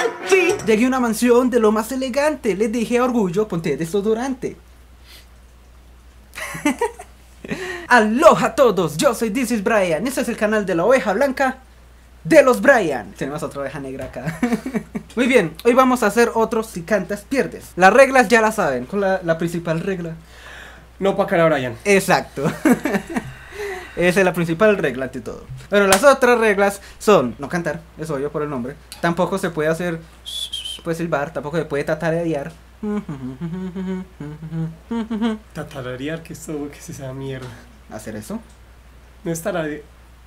Sí, llegué a una mansión de lo más elegante. Les dije a Orgullo, ponte desodorante. Aloha a todos, yo soy This is Brian. Este es el canal de la oveja blanca de los Brian. Tenemos otra oveja negra acá. Muy bien, hoy vamos a hacer otro Si Cantas Pierdes. Las reglas ya las saben. ¿Cuál es la principal regla? No opacar a Brian. Exacto. Esa es la principal regla ante todo. Pero las otras reglas son no cantar, es obvio por el nombre. Tampoco se puede hacer, puede silbar, tampoco se puede tatarear. Tatarear, que es todo, que es esa mierda. ¿Hacer eso? No es tarade.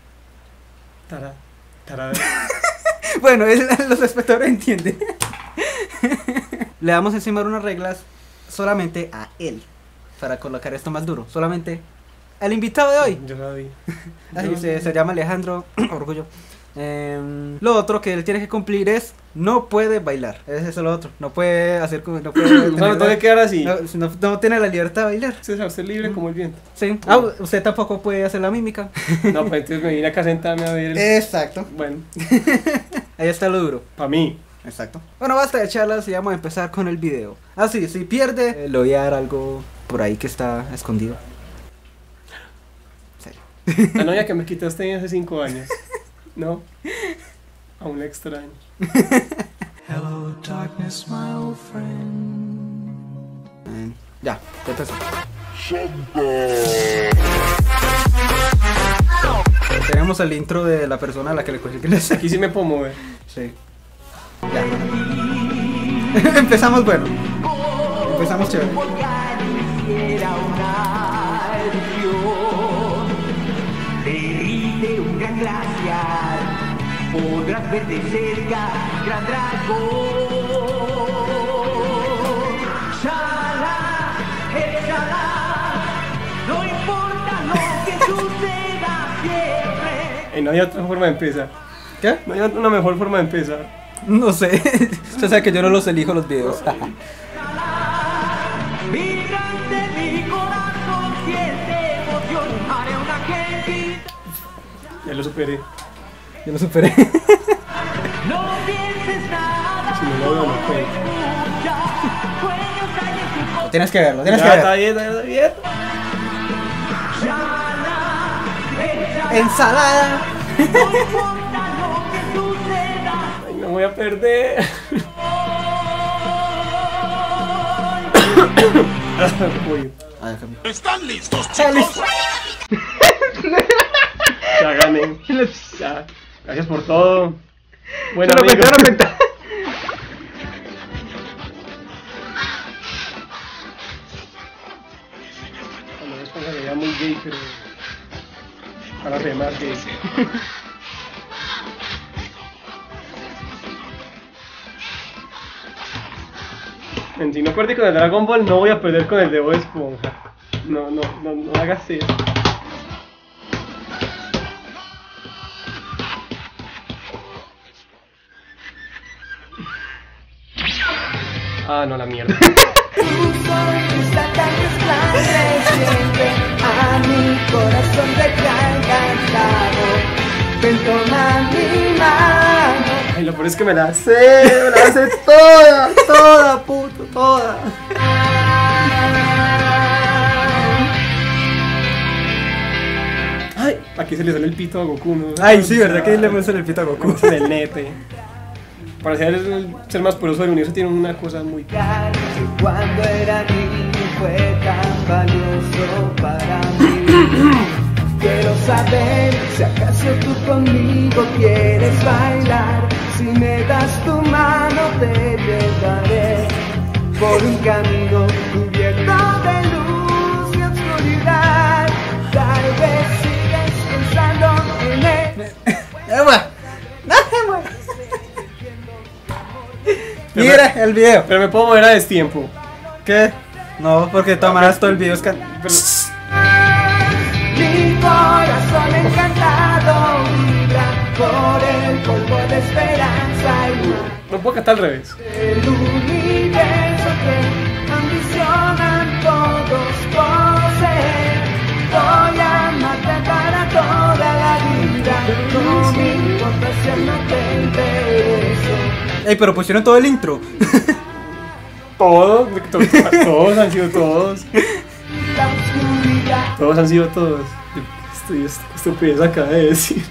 Bueno, los espectadores entienden. Le vamos a enseñar unas reglas solamente a él, para colocar esto más duro. Solamente al invitado de hoy. Yo la vi. Así se llama Alejandro Orgullo. Lo otro que él tiene que cumplir es no puede bailar. Ese es lo otro. No puede hacer como. No puede No tiene que quedar así. No tiene la libertad de bailar. Usted libre como el viento. Sí. Usted tampoco puede hacer la mímica. No, pues entonces me vine acá a sentarme a ver. Exacto. Bueno. Ahí está lo duro. Para mí. Exacto. Bueno, basta de charlas y vamos a empezar con el video. Así, si pierde, le voy a dar algo por ahí que está escondido. Sí. La novia que me quitaste hace 5 años. No. Aún la extraño. Hello darkness, my old friend. Ya empezó. Tenemos el intro de la persona a la que le cogí que le Aquí sí me puedo mover. Sí. Ya. Empezamos bueno. Empezamos chévere. Un gran glaciar, podrás ver de cerca, gran dragón. Shala, no importa lo que suceda siempre. No hay otra forma de empezar. ¿Qué? No hay una mejor forma de empezar. No sé. Usted sabe que yo no los elijo los videos. Vibrante mi corazón siente emoción, haré una gente. Ya lo superé. Yo lo superé. No pienses nada. Si no lo veo, no puedo. Tienes que verlo, tienes Ya, que está verlo. bien, está bien. Ensalada. Ay, no voy a perder. Uy, ¿Están listos, Chale. chicos? ya gané. Ya. Gracias por todo. Bueno, Se lo amigo. cuento, lo cuento. Cuando ves con la idea muy gay, pero para remar gay. Si no perdí con el Dragon Ball, no voy a perder con el de Bob Esponja. No hagas eso. Ah, no, la mierda. Tu sol está tan resplandeciente, a mi corazón te ha encantado. Ven, toma mi mano. Ay, lo peor es que me la sé toda, puto, toda. Ay, aquí se le sale el pito a Goku, ¿no? Ay, sí, ¿verdad que le muestran el pito a Goku? Como se del nete. Para ser el ser más poderoso del universo tiene una cosa muy... Cuando era niño fue tan valioso para mí. Quiero saber si acaso tú conmigo quieres bailar. Si me das tu mano te llevaré por un camino cubierto de luz y oscuridad. Tal vez sigues pensando en él. Mira el video. Pero me puedo mover a destiempo. ¿Qué? No, porque tomarás todo el video. Mi corazón encantado vibra por el polvo de esperanza y No puedo cantar al revés. el universo que ambicionan todos poseer. Voy a amarte para toda la vida. No me importa si no te interesa. Ey, pero pusieron todo el intro. Todos han sido todos. La oscuridad. Todos han sido todos. Estoy estupidez acaba de decir.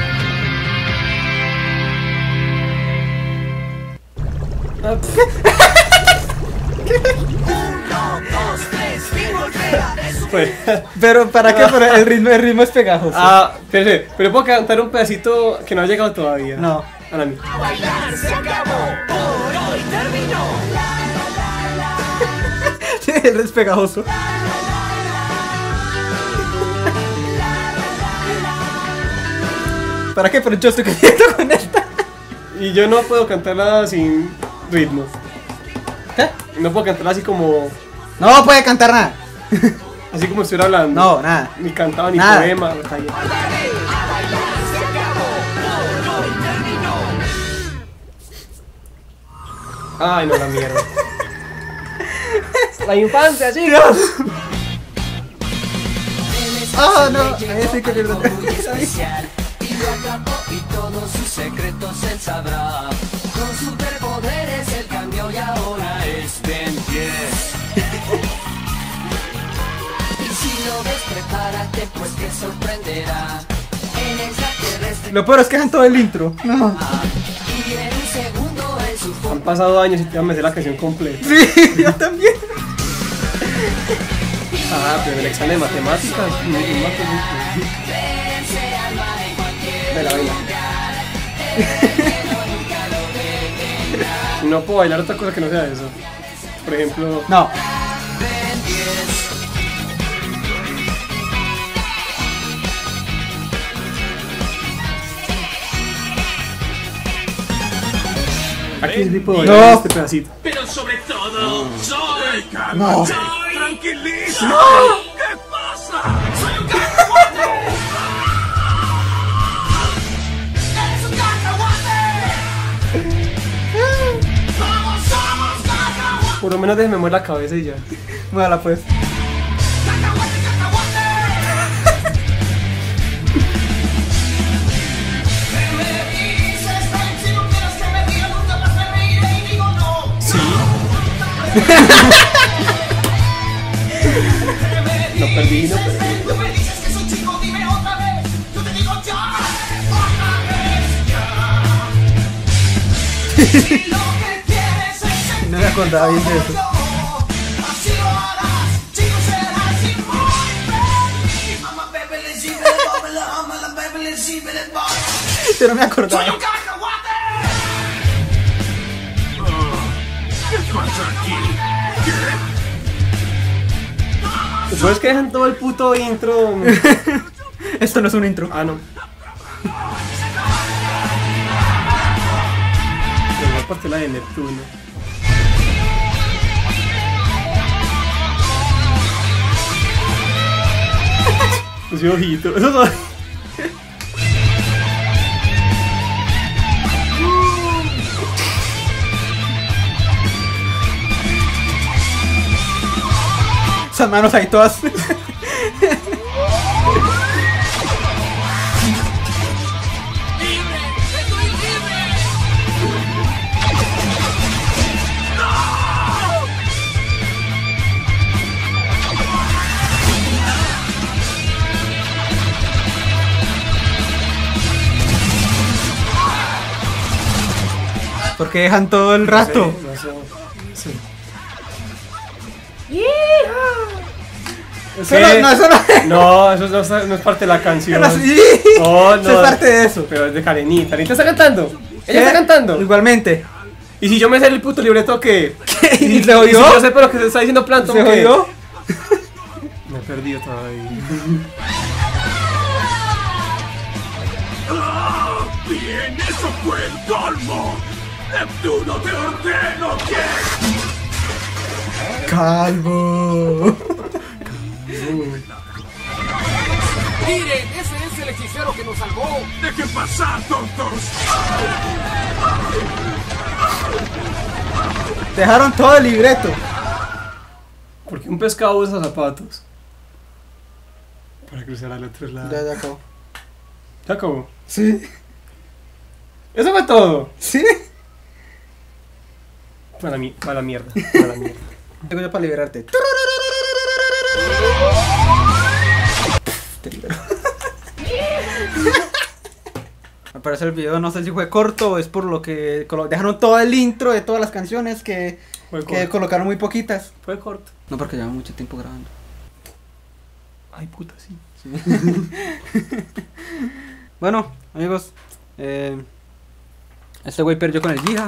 Pues, Pero ¿para qué? Pero el ritmo es pegajoso. pero puedo cantar un pedacito que no ha llegado todavía. No. A la mía. Sí, el es pegajoso. ¿Para qué? Pero yo estoy cayendo con esta. Y yo no puedo cantarla sin ritmo. ¿Qué? No puedo cantarla así como No puede cantar nada. así como estuviera hablando. No, nada. Ni cantaba ni Nada. poema. Ay, no, la mierda. La infancia, chicos. Ah, no. Ese que pierdo. Y lo atrapó y todos sus secretos él sabrá. Con superpoderes él cambió y ahora es Ben 10. Y si lo ves, prepárate pues te sorprenderá. En extraterrestre Lo peor es que dejan todo el intro. No. y en un segundo en su Han forma pasado años y te me sé la canción completa. Sí, yo también. Pero en el examen de matemáticas. Baila, baila. No puedo bailar otra cosa que no sea eso. Por ejemplo. No. Aquí sí puedo No. bailar este pedacito. Pero sobre todo, soy No. tranquiliza. ¿Qué pasa? Soy un ¡Eres un cacahuate! ¡Somos cacahuate! Por lo menos déjeme mover la cabeza y ya. Muévala pues. ¡Cacahuate, cacahuate! ¿Qué me dices, Ben? Si no quieres que me ría, nunca más me ríe y digo no. No perdí, no perdí. Tú me dices que soy chico, dime otra vez. Yo te digo ya, otra vez ya. Si lo que quieres es No me acordaba bien de eso. así lo harás, chico serás y muy feliz. I'm a Beverly Hills, I'm a Beverly Hills, Pero me soy acordaba. un cacahuate. ¿Qué pasa aquí? Después que dejan todo el puto intro. Esto no es un intro. Ah, no. La parte la de Neptuno. Ese ojito. Eso no. Esas manos ahí todas. Porque dejan todo el rato. No sé. Sí. Eso no, eso no. No, eso no es parte de la canción. Sí. No, no. Eso es parte de eso. Pero es de Karenita. ¿Karenita está cantando? ¿Ella ¿Qué? está cantando? Igualmente. ¿Y si yo me sé el puto libreto qué? ¿Y se ¿Y oyó? si yo sé pero que se está diciendo Planton ¿Se qué? oyó? Me he perdido todavía. Bien, eso fue el colmo. Neptuno, te ordeno que... Calvo. ¡Miren! ¡Ese es el hechicero que nos salvó! ¡Dejen pasar, tontos! Dejaron todo el libreto. ¿Por qué un pescado usa zapatos? Para cruzar al otro lado. Ya acabó. ¿Se acabó? Sí. ¿Eso fue todo? ¿Sí? Para la mierda. Tengo yo para liberarte. Te libero. Al parecer el video no sé si fue corto o es por lo que dejaron todo el intro de todas las canciones que colocaron muy poquitas. Fue corto. No, porque lleva mucho tiempo grabando. Ay, puta, sí. Bueno, amigos, este güey perdió con el Yija.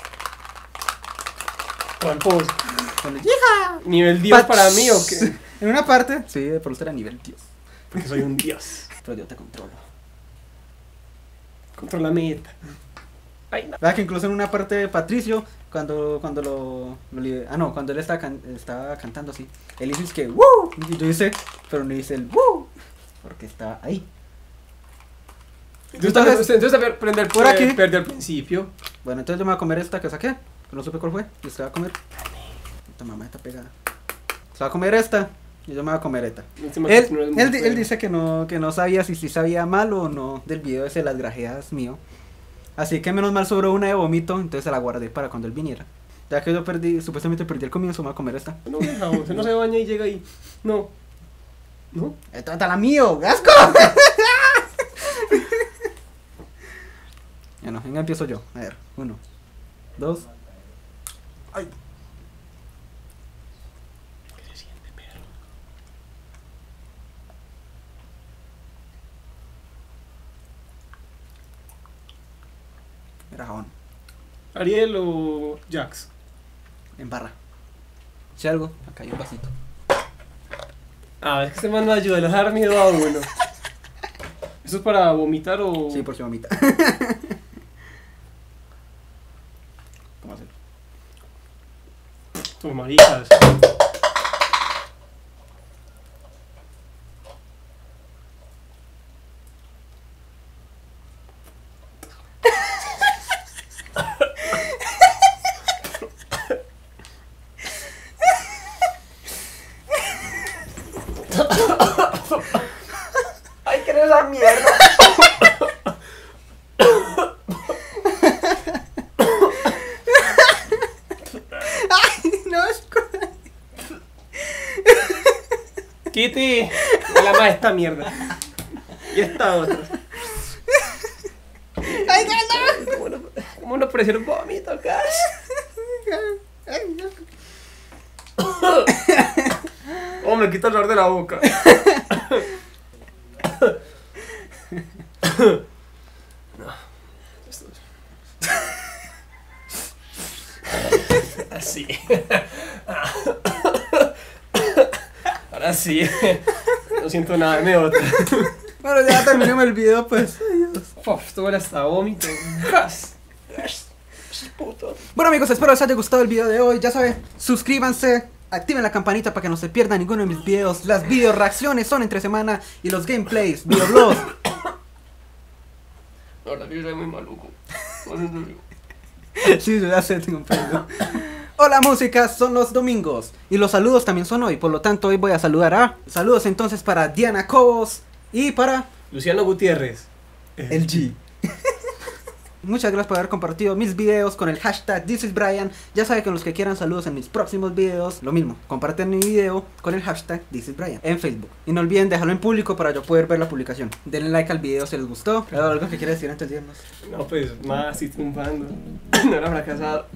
¿Cuál pose? Con el Yija. ¿Nivel Dios para mí o qué? En una parte, sí, por usted era nivel Dios. Porque soy un dios. Pero yo te controlo. Controla mi meta. Ay, no. ¿Verdad que incluso en una parte de Patricio, cuando él estaba cantando así, él hizo es que ¡woo! Y yo hice, pero no hice el ¡woo! Porque estaba ahí. Entonces aprender por aquí. Perdió al principio. Bueno, entonces yo me voy a comer esta que saqué, que no supe cuál fue, y usted va a comer. Esta mamá está pegada. Se va a comer esta, y yo me voy a comer esta. Él dice que no sabía si sabía mal o no del video ese de las grajeas mío. Así que menos mal sobró una de vómito, entonces se la guardé para cuando él viniera. Ya que yo supuestamente perdí el comienzo, me voy a comer esta. No, deja, usted no se baña y llega ahí. No. ¿No? ¡Esta es la mío! ¡Asco! Bueno, venga, empiezo yo. A ver, 1, 2. ¡Ay! ¿Qué se siente, perro? Era jabón. ¿Ariel o Jax? En barra. Si algo, acá hay un vasito. Ah, es que este man no ayuda, le dejar miedo a uno. ¿Eso es para vomitar o...? Sí, por si vomita. ¿Cómo hacerlo? Tus maricas. ¡Ay, qué es esa mierda! ¡Ay, no! Kitty, la más esta mierda. Y esta otra. ¡Ay, no! ¿Cómo no pareció un vómito acá? Oh, me quita el olor de la boca. No. Así. Ahora sí. No siento nada, me otra. Bueno, ya terminamos el video, pues. Adiós. Esto huele hasta vómito. Gas. Puto. Bueno, amigos, espero les haya gustado el video de hoy. Ya saben, suscríbanse, activen la campanita para que no se pierdan ninguno de mis videos. Las video reacciones son entre semana y los gameplays, videoblogs. La verdad que yo soy muy maluco. Sí, yo ya sé, tengo un pedo. Hola, música son los domingos y los saludos también son hoy. Por lo tanto, hoy voy a saludar a... Saludos entonces para Diana Cobos y para... Luciano Gutiérrez. El G. Muchas gracias por haber compartido mis videos con el hashtag ThisIsBrian. Ya saben que los que quieran saludos en mis próximos videos, lo mismo, comparten mi video con el hashtag ThisIsBrian en Facebook. Y no olviden dejarlo en público para yo poder ver la publicación. Denle like al video si les gustó. ¿Algo que quieras decir antes de irnos? No, pues más así triunfando. No era fracasado.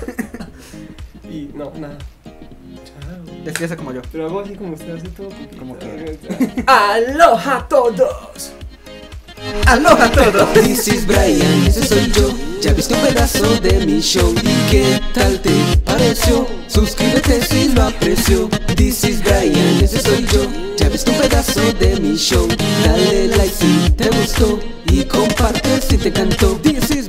Y no, nada. Chao. Despídase como yo. Pero hago así como usted hace todo. Como quiera. ¡Aloha a todos! ¡Aloha a todos! This is Brian, ese soy yo. Ya viste un pedazo de mi show. ¿Y qué tal te pareció? Suscríbete si lo aprecio. This is Brian, ese soy yo. Ya viste un pedazo de mi show. Dale like si te gustó y comparte si te cantó. This is